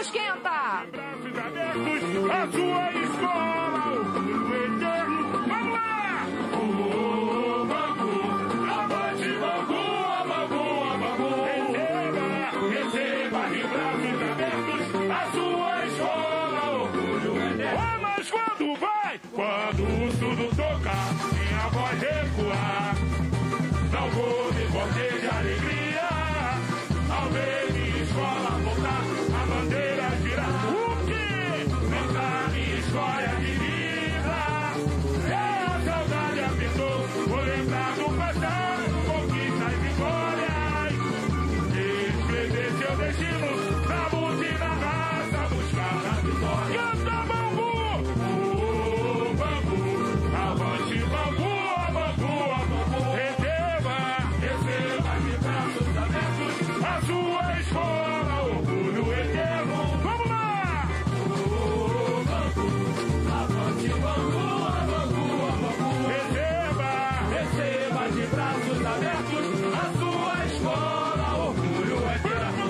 esquenta! Braços abertos, a sua escola, orgulho eterno. Vamos lá! O Bangu, avante Bangu, a Bangu, a Bangu. Receba de braços abertos a sua escola, orgulho eterno. Ah, mas quando vai? Quando o surdo tocar, minha voz recuar. Não vou me correr de alegria ao ver minha escola voltar, a bandeira girar. O quê? Cantar minha história de vida. É a saudade apertou, vou lembrar do passado, conquistas e glórias. Escrever seu destino na luta e na raça, buscar a vitória. Canta Bangu! O Bangu, avante Bangu, a Bangu, a Bangu. Receba de braços abertos a sua escola, orgulho eterno. Vamos lá! O Bangu, avante Bangu, a Bangu, a Bangu. Receba de braços abertos a sua escola, orgulho eterno.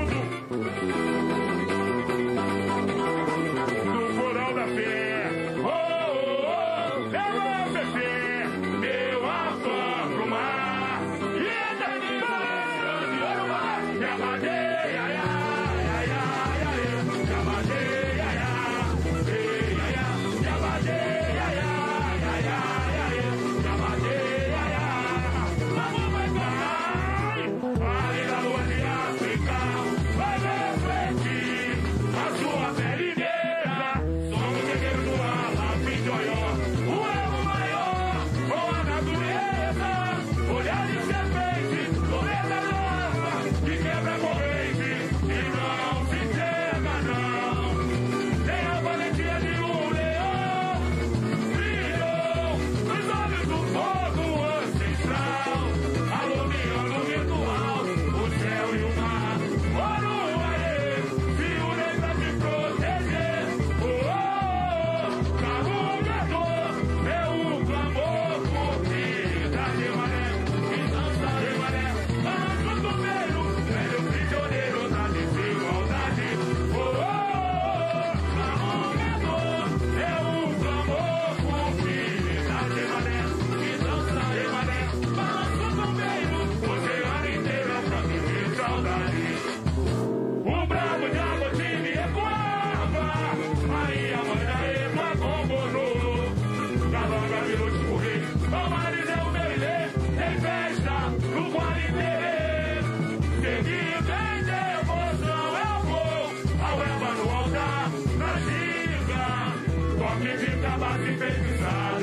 No coral da fé, oh, oh, oh, ela é fé, meu afã pro mar. E eternidade, me abadeia, ai, ai, ai, ai, me abadeia, ai, ai, me abadeia, ai, ai, ai, me abadeia, ai, ai. Vamos, vai, vai, ali na lua de África, vai refletir a sua pele negra. Somos guerreiros do Alapim de Oió, o elo maior com a natureza, olhar de serpente, torreta nova, que quebra corrente e não se entrega, não. Tem a valentia de um leão, brilhou nos olhos do fogo ancestral, alumiando virtual o céu e o mar. Ouro, aê, se unem pra te proteger. Oh, oh, oh, carregador, é o clamor por vida de mané, que dança de mané, balanço do meio, velho prisioneiro da desigualdade. Oh, oh, oh, carregador, é o clamor por vida de mané, que dança de mané, balanço do meio, oceano inteiro é pra viver saudade. O bravo diabo time ecoava, aí a mãe da Eva combonou. Calanga virou de correr, o marido é o meu ilê, tem festa no Guariterê. Seguido em devoção eu vou ao Eva no altar, na ginga, toque de cabaço enfeitiçado.